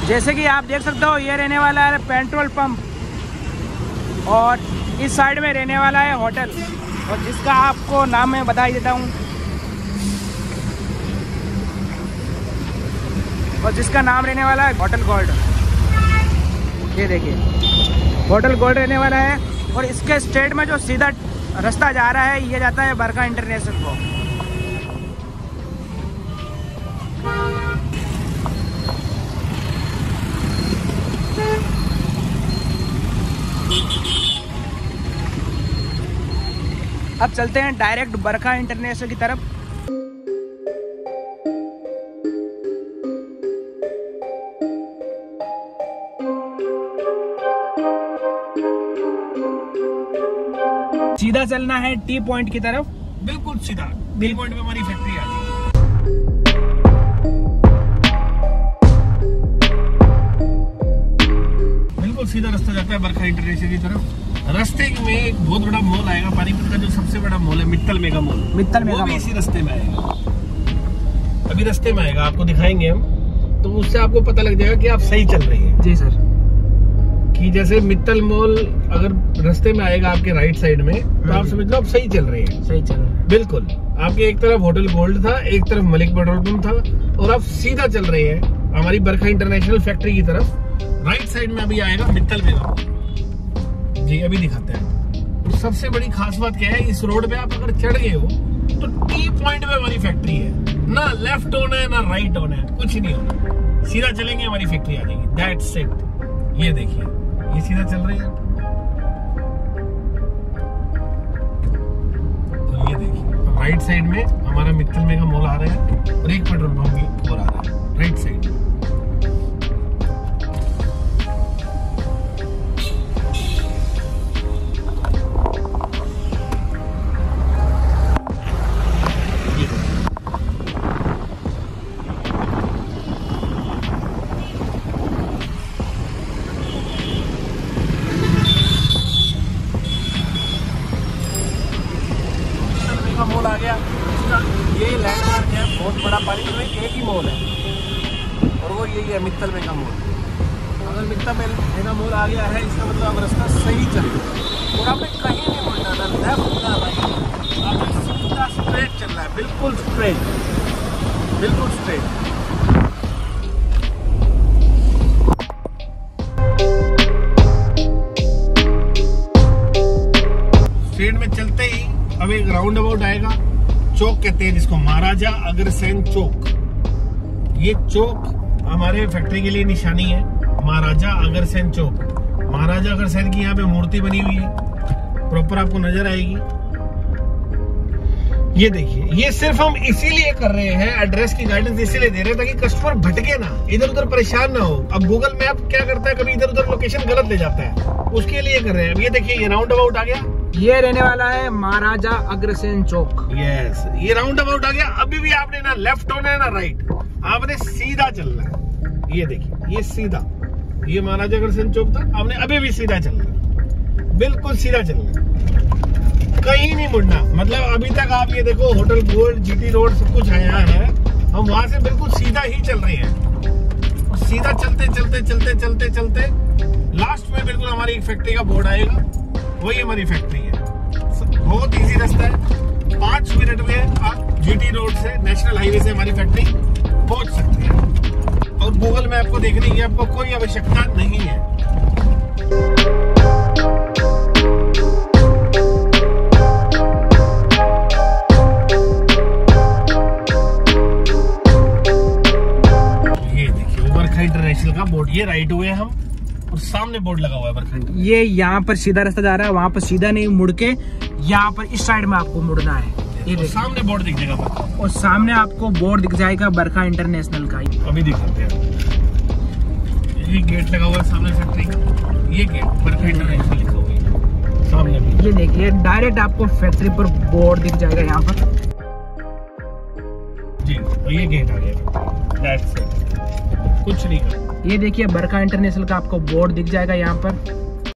जैसे कि आप देख सकते हो, ये रहने वाला है पेट्रोल पंप और इस साइड में रहने वाला है होटल, और जिसका आपको नाम मैं बता ही देता हूँ, और जिसका नाम रहने वाला है होटल गोल्ड। ये देखिए होटल गोल्ड रहने वाला है, और इसके स्ट्रेट में जो सीधा रास्ता जा रहा है ये जाता है बरका इंटरनेशनल को। अब चलते हैं डायरेक्ट बरका इंटरनेशनल की तरफ। सीधा चलना है टी पॉइंट की तरफ, बिल्कुल सीधा टी पॉइंट में हमारी फैक्ट्री आ जाएगी। बिल्कुल सीधा रास्ता जाता है बरका इंटरनेशनल की तरफ। रास्ते में एक बहुत बड़ा मॉल आएगा, पानीपत का जो सबसे बड़ा मॉल है Mittal mega mall. Mittal mega mall इसी रास्ते में आएगा, अभी रास्ते में आएगा, आपको दिखाएंगे हम, तो उससे आपको पता लग जाएगा कि आप सही चल रही हैं। जी सर। कि जैसे मित्तल मॉल अगर रास्ते में आएगा आपके राइट साइड में, तो आप समझ लो आप सही चल रही हैं। सही चल रही है बिल्कुल। आपके एक तरफ होटल गोल्ड था, एक तरफ मलिक पेट्रोल पंप था, और आप सीधा चल रहे हैं हमारी बरका इंटरनेशनल फैक्ट्री की तरफ। राइट साइड में अभी आएगा मित्तल मेगा मॉल। जी अभी दिखाते हैं। तो सबसे बड़ी खास बात क्या है, इस रोड पे आप अगर चढ़ गए हो तो टी पॉइंट पे हमारी फैक्ट्री है, ना लेफ्ट होना है ना राइट होना है, कुछ नहीं होना, सीधा चलेंगे हमारी फैक्ट्री आ जाएगी। That's it. ये देखिए ये सीधा चल रही है, तो ये देखिए राइट साइड में हमारा मित्तल मेगा मॉल आ रहा है, और एक पेट्रोल पंप भी और आ रहा है राइट साइड में। मॉल आ गया, ये लैंडमार्क है बहुत बड़ा, पानीपत में एक ही मॉल है और वो यही है मित्तल मेगा मॉल। अगर मित्तल मेगा मॉल आ गया है इसका मतलब अब रास्ता सही चलेगा, और आपने कहीं नहीं मुड़ना, ना लेफ्ट ना राइट, आपने सीधा स्ट्रेट चलना है, बिल्कुल स्ट्रेट, बिल्कुल स्ट्रेट। स्ट्रेट में चलते ही अब एक राउंड अबाउट आएगा, चौक कहते हैं जिसको, महाराजा अग्रसेन चौक। ये चौक हमारे फैक्ट्री के लिए निशानी है, महाराजा अग्रसेन चौक। महाराजा अग्रसेन की यहाँ पे मूर्ति बनी हुई है, प्रॉपर आपको नजर आएगी। ये देखिए, ये सिर्फ हम इसीलिए कर रहे हैं, एड्रेस की गाइडेंस इसीलिए दे रहे हैं ताकि कस्टमर भटके ना, इधर उधर परेशान ना हो। अब गूगल मैप क्या करता है, कभी इधर उधर लोकेशन गलत ले जाता है, उसके लिए कर रहे हैं। अब ये देखिए ये राउंड अबाउट आ गया, ये रहने वाला है महाराजा अग्रसेन चौक। यस, ये राउंड अबाउट आ गया। अभी भी आपने ना लेफ्ट होना है ना राइट, आपने सीधा चलना है। ये देखिए ये सीधा, ये महाराजा अग्रसेन चौक था, आपने अभी भी सीधा चलना है, बिल्कुल सीधा चलना है, कहीं नहीं मुड़ना। मतलब अभी तक आप ये देखो होटल गोल्ड, जीटी रोड सब कुछ आया है, हम वहां से बिल्कुल सीधा ही चल रहे हैं, और सीधा चलते चलते चलते चलते चलते लास्ट में बिल्कुल हमारी एक फैक्ट्री का बोर्ड आएगा, वही हमारी फैक्ट्री है। बहुत इजी रास्ता है, 5 मिनट में आप जीटी रोड से, नेशनल हाईवे से हमारी फैक्ट्री पहुंच सकते हैं, और गूगल मैप को देखने की आपको कोई आवश्यकता नहीं है। ये देखिए बरका इंटरनेशनल का बोर्ड, ये राइट हुए हम, और सामने बोर्ड लगा हुआ है बरका। ये यहाँ पर सीधा रास्ता जा रहा है, वहाँ पर सीधा नहीं, मुड़ के यहाँ पर इस साइड में आपको मुड़ना है। ये देखिए सामने बोर्ड दिख जाएगा, और सामने आपको बोर्ड दिख जाएगा बरका इंटरनेशनल का। अभी दिखाते हैं, ये गेट लगा हुआ है सामने फैक्ट्री का, ये गेट बरका इंटरनेशनल लिखा हुआ है सामने में। ये देखिए डायरेक्ट आपको फैक्ट्री पर बोर्ड दिख जाएगा यहाँ पर जी, और ये गेट आ गया, कुछ नहीं कर। ये देखिए बरका इंटरनेशनल का आपको बोर्ड दिख जाएगा यहाँ पर।